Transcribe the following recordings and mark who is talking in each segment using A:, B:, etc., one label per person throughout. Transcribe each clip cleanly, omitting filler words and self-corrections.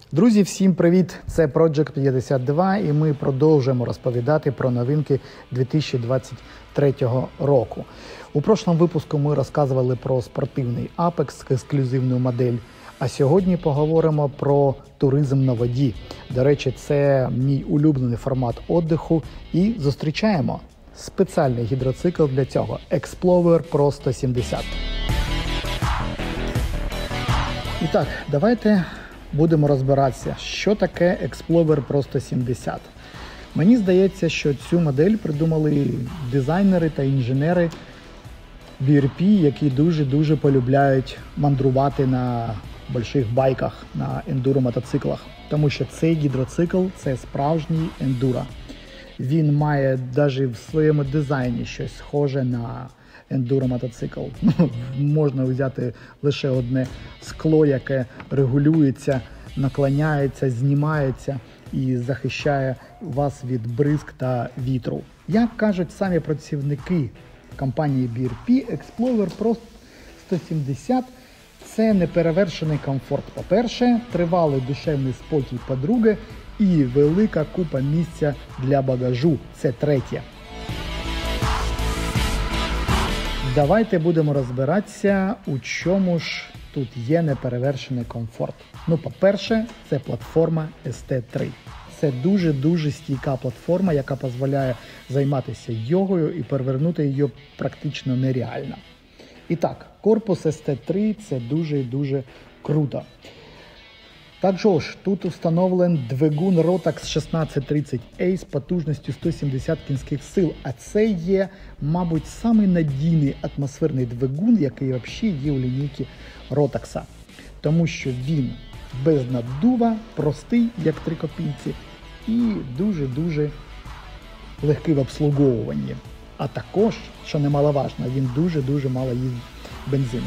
A: Друзі, всім привіт! Це Project 52 і ми продовжуємо розповідати про новинки 2023 року. У прошлому випуску ми розказували про спортивний Apex, ексклюзивну модель, а сьогодні поговоримо про туризм на воді. До речі, це мій улюблений формат відпочинку і зустрічаємо спеціальний гідроцикл для цього – Explorer Pro 170. І так, давайте будемо розбиратися, що таке Explorer Pro 170. Мені здається, що цю модель придумали дизайнери та інженери BRP, які дуже-дуже полюбляють мандрувати на великих байках, на ендуро-мотоциклах. Тому що цей гідроцикл – це справжній ендуро. Він має навіть в своєму дизайні щось схоже на ендуро-мотоцикл. Можна взяти лише одне скло, яке регулюється, наклоняється, знімається і захищає вас від бризк та вітру. Як кажуть самі працівники компанії BRP, Explorer Pro 170 – це неперевершений комфорт. По-перше, тривалий душевний спокій, по-друге, і велика купа місця для багажу. Це третє. Давайте будемо розбиратися, у чому ж тут є неперевершений комфорт. По-перше, це платформа ST3. Це дуже-дуже стійка платформа, яка дозволяє займатися йогою і перевернути її практично нереально. І так, корпус ST3 – це дуже-дуже круто. Також тут встановлений двигун Rotax 1630A з потужністю 170 кінських сил, а це є, мабуть, самий надійний атмосферний двигун, який взагалі є у лінійці Rotax. Тому що він без наддува, простий, як 3 копійці, і дуже-дуже легкий в обслуговуванні. А також, що немаловажно, він дуже-дуже мало їсть бензину.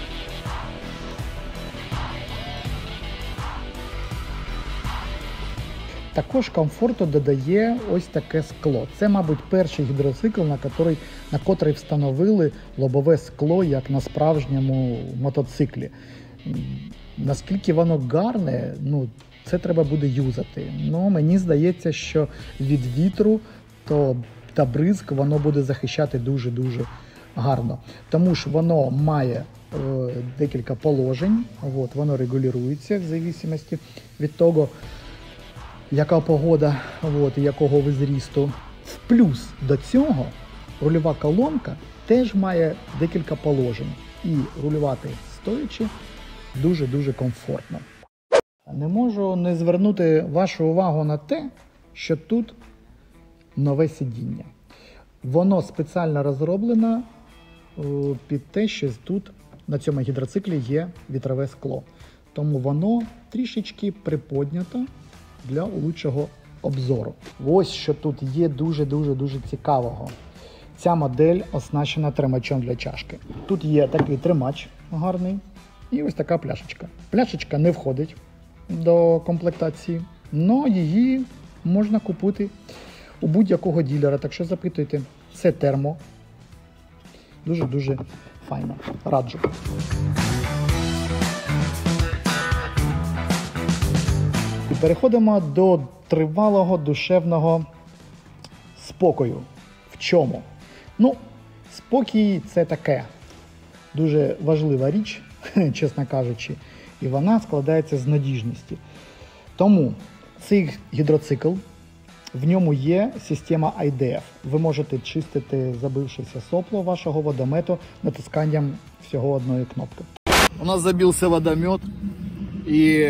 A: Також комфорту додає ось таке скло. Це, мабуть, перший гідроцикл, на котрий встановили лобове скло, як на справжньому мотоциклі. Наскільки воно гарне, це треба буде юзати. Мені здається, що від вітру та бризк воно буде захищати дуже-дуже гарно. Тому що воно має декілька положень, воно регулюється в залежності від того, яка погода, і якого ви зрісту. В плюс до цього рульова колонка теж має декілька положень. І рулювати стоячи дуже-дуже комфортно. Не можу не звернути вашу увагу на те, що тут нове сидіння. Воно спеціально розроблено під те, що тут на цьому гідроциклі є вітрове скло. Тому воно трішечки приподнято для лучшого обзору. Ось що тут є дуже-дуже цікавого. Ця модель оснащена тримачем для чашки. Тут є такий тримач гарний і ось така пляшечка. Пляшечка не входить до комплектації, але її можна купити у будь-якого дилера, так що запитуйте. Це термо. Дуже-дуже файно. Раджу. І переходимо до тривалого душевного спокою. В чому? Спокій – це таке дуже важлива річ, чесно кажучи, і вона складається з надіжності. Тому цей гідроцикл, в ньому є система IDF. Ви можете чистити забившееся сопло вашого водомету натисканням всього одної кнопки.
B: У нас забився водомет і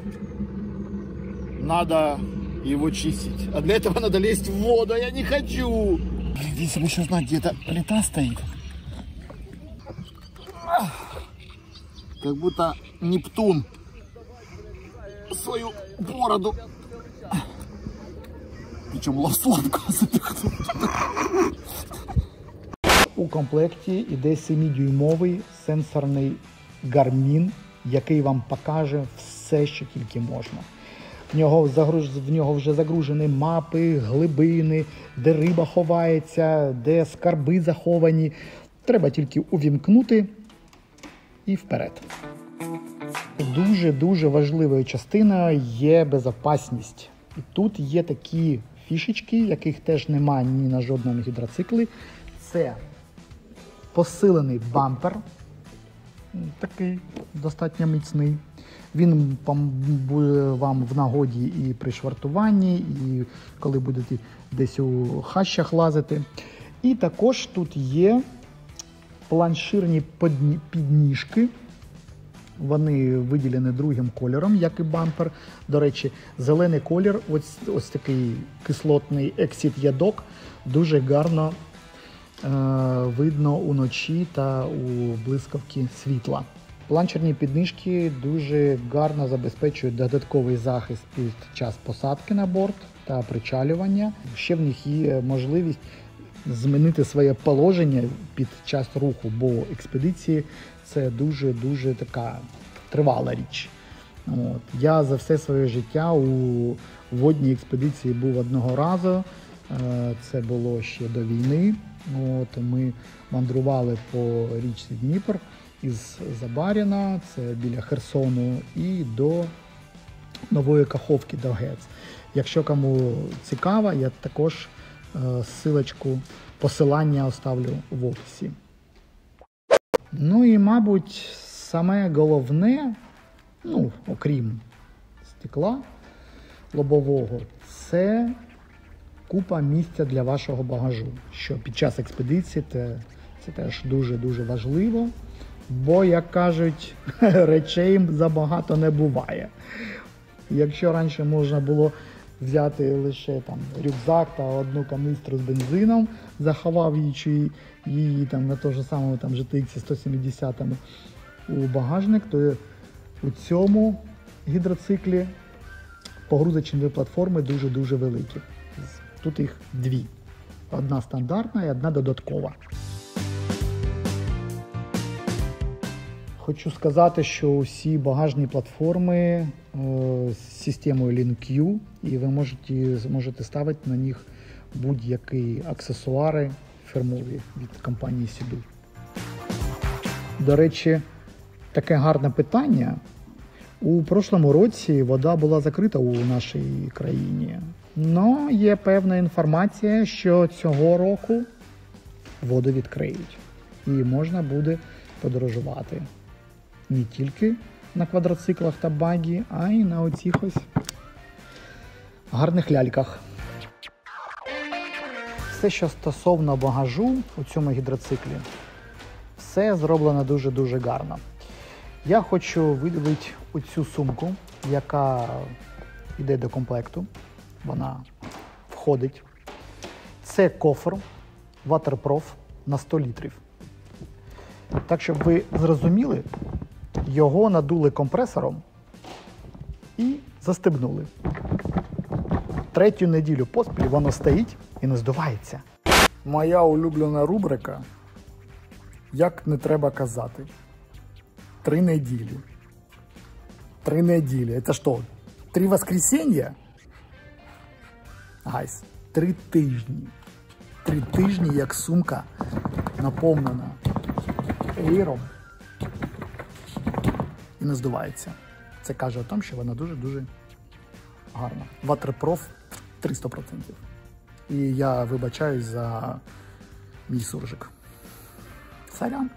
B: надо его чистить. А для этого надо лезть в воду, а я не хочу. Если бы еще знать, где эта плита стоит. Как будто Нептун свою бороду, причем лавсланку запихнул.
A: У комплекті йде 7-дюймовий сенсорний Garmin, який вам покаже все, що тільки можна. В нього вже загружені мапи, глибини, де риба ховається, де скарби заховані. Треба тільки увімкнути і вперед. Дуже-дуже важливою частиною є безпечність. І тут є такі фішечки, яких теж немає ні на жодному гідроциклі. Це посилений бампер, такий достатньо міцний. Він буде вам в нагоді і при швартуванні, і коли будете десь у хащах лазити. І також тут є планширні підніжки. Вони виділені другим кольором, як і бампер. До речі, зелений колір, ось такий кислотний ексід-ядок, дуже гарно видно уночі та у блискавки світла. Планшерні підніжки дуже гарно забезпечують додатковий захист під час посадки на борт та причалювання. Ще в них є можливість змінити своє положення під час руху, бо експедиції це дуже така тривала річ. Я за все своє життя у водній експедиції був одного разу. Це було ще до війни. Ми мандрували по річці Дніпр із Забаряна, це біля Херсону, і до Нової Каховки, до ГЕЦ. Якщо кому цікаво, я також посилання оставлю в описі. Ну і, мабуть, саме головне, окрім стекла лобового, це купа місця для вашого багажу, що під час експедиції це теж дуже важливо, бо, як кажуть, речей забагато не буває. Якщо раніше можна було взяти лише рюкзак та одну каністру з бензином, заховав її на того ж самого GTX 170 у багажник, то у цьому гідроциклі погрузочні платформи дуже великі. Тут їх дві. Одна стандартна і одна додаткова. Хочу сказати, що усі багажні платформи з системою LinQ, і ви зможете ставити на них будь-які аксесуари фірмові від компанії Sea-Doo. До речі, таке гарне питання. У прошлому році вода була закрита у нашій країні. Но є певна інформація, що цього року воду відкриють. І можна буде подорожувати не тільки на квадроциклах та багі, а й на оцих ось гарних ляльках. Все, що стосовно багажу у цьому гідроциклі, все зроблено дуже гарно. Я хочу виділити оцю сумку, яка йде до комплекту. Вона входить. Це кофр Waterproof на 100 літрів. Так, щоб ви зрозуміли, його надули компресором і застебнули. Третю неділю поспіль воно стоїть і не здувається. Моя улюблена рубрика «Як не треба казати». 3 неділі. 3 неділі. Це що, 3 воскресенья? Гайс, 3 тижні. 3 тижні, як сумка наповнена ейром і не здувається. Це каже о тому, що вона дуже гарна. Waterproof 300%. І я вибачаюсь за мій суржик. Сорян.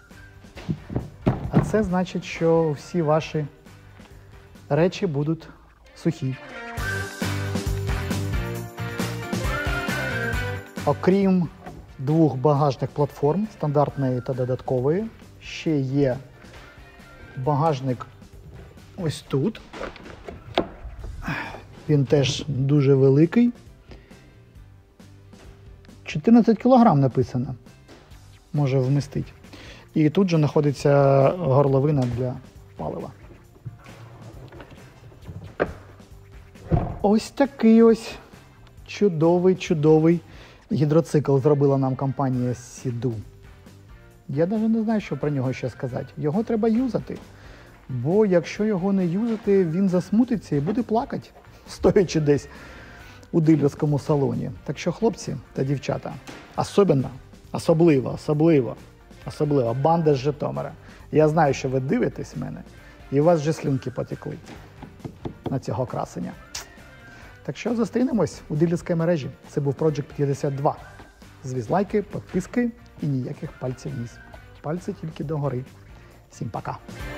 A: А це значить, що всі ваші речі будуть сухі. Окрім 2 багажних платформ, стандартної та додаткової, ще є багажник ось тут. Він теж дуже великий. 14 кг написано. Може вмістити. І тут же знаходиться горловина для палива. Ось такий ось чудовий гідроцикл зробила нам компанія Sea-Doo. Я навіть не знаю, що про нього ще сказати. Його треба юзати. Бо якщо його не юзати, він засмутиться і буде плакати, стоячи десь у дилерському салоні. Так що, хлопці та дівчата, особливо банда з Житомира. Я знаю, що ви дивитесь мене. І у вас вже слюнки потекли на цього красення. Так що зустрінемось у дилерській мережі. Це був Project 52. Звіз лайки, підписки і ніяких пальців вниз. Пальці тільки догори. Всім пока!